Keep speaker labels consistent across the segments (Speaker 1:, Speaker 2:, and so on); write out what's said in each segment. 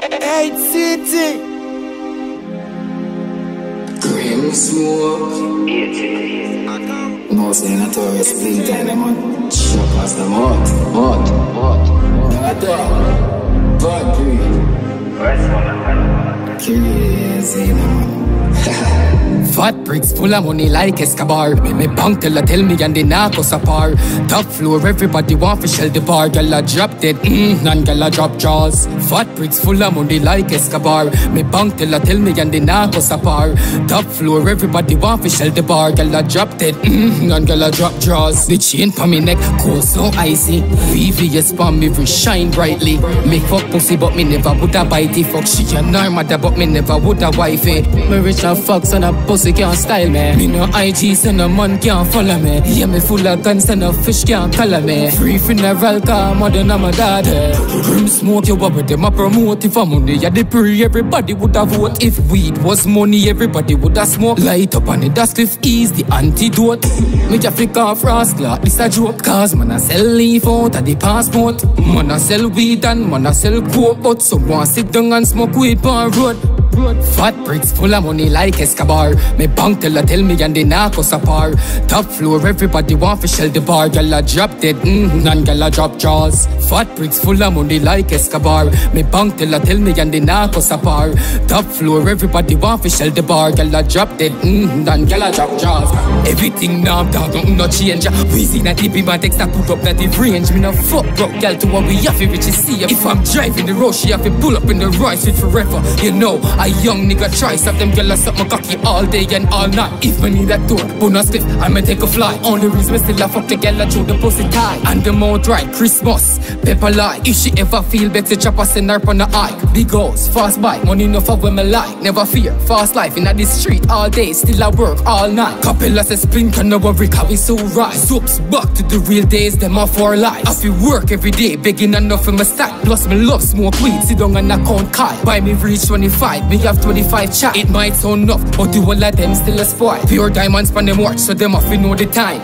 Speaker 1: 8 City.
Speaker 2: Grim smoke.
Speaker 3: 8 City.
Speaker 2: No say notorious big time, man. Show past them hot. Bad breed. Crazy, man.
Speaker 4: Fat bricks full of money like Escobar. Me bank tell me and the narcos apart. Top floor, everybody want to shell the bar. Gala drop dead, and gala drop jaws. Fat bricks full of money like Escobar. Me bank tell me and the narcos apart. Top floor, everybody want to shell the bar. Gala drop dead, and gala drop jaws. The chain pa me neck, cold so icy. VVS pa me shine brightly. Me fuck pussy but me never woulda bite it. Fuck she and her mother but me never woulda wife it. Me rich and fucks and a pussy can't style me. Me no IG so no man can't follow me. Yeah, me full of guns and no fish can't color me. Free funeral car, mother and my daddy. Grim smoke you up with them a promote. If I'm money, yeah the pre, everybody woulda vote. If weed was money, everybody woulda smoke. Light up on the dust cliff ease the antidote. Me just flick off rascal, this a joke. Cause man a sell leaf out of the passport. Man a sell weed and man a sell coke. But someone sit down and smoke weed on road. Fat bricks full of money like Escobar. Me bank tell me and the narcos apart. Top floor, everybody want to shell the bar. Gala drop dead, and gala drop jaws. Fat bricks full of money like Escobar. Me bank tell me and the narcos apart. Top floor, everybody want to shell the bar. Gala drop dead, and gala drop jaws. Everything now down, don't no change. We see that DP man text that put up that the range. Me no fuck broke girl to what we have to reach see. If I'm driving the road, she have to pull up in the right seat forever. You know, a young nigga try stop them girls suck my cocky all day and all night. If I need that door, bonus clip, I'ma take a flight. Only reason me still a fuck the girl through the pussy tie. And the mouth dry, Christmas, pepper light. If she ever feel better, chop her send her on the hike. Big goals, fast bike, money enough for when me like. Never fear, fast life in the street all day, still I work all night. Couple of spin can no worry, cause we so right. Soaps back to the real days, them are for life. I feel work every day, begging enough for my stack. Plus me love smoke weed, sit down and account kite. Buy me reach 25, me have 25 chat. It might sound enough, but the whole of them still a spoil. Pure diamonds span them watch, so them off we know the time.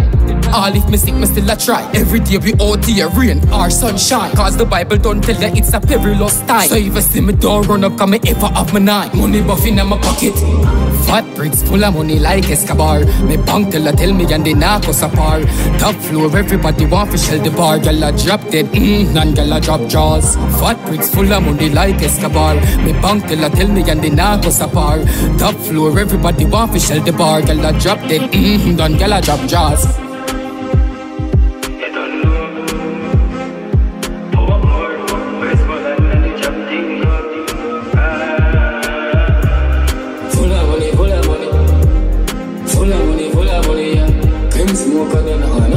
Speaker 4: All if me sick, me still a try. Every day we out here, rain or sunshine. Cause the Bible don't tell you it's a perilous time. So if you see me don't run up, cause me ever have my nine. Money buff in my pocket. Fat bricks full of money like Escobar. Me bank tell me and the narcos apart. Top floor, everybody want to shell the bar. Gala drop dead, and gala drop jaws. Fat bricks full of money like Escobar. Me bank tell me and the narcos apart. Top floor, everybody want to shell the bar. Gala drop dead, and gala drop jaws.
Speaker 2: Full of money, yeah. Grim smoke on the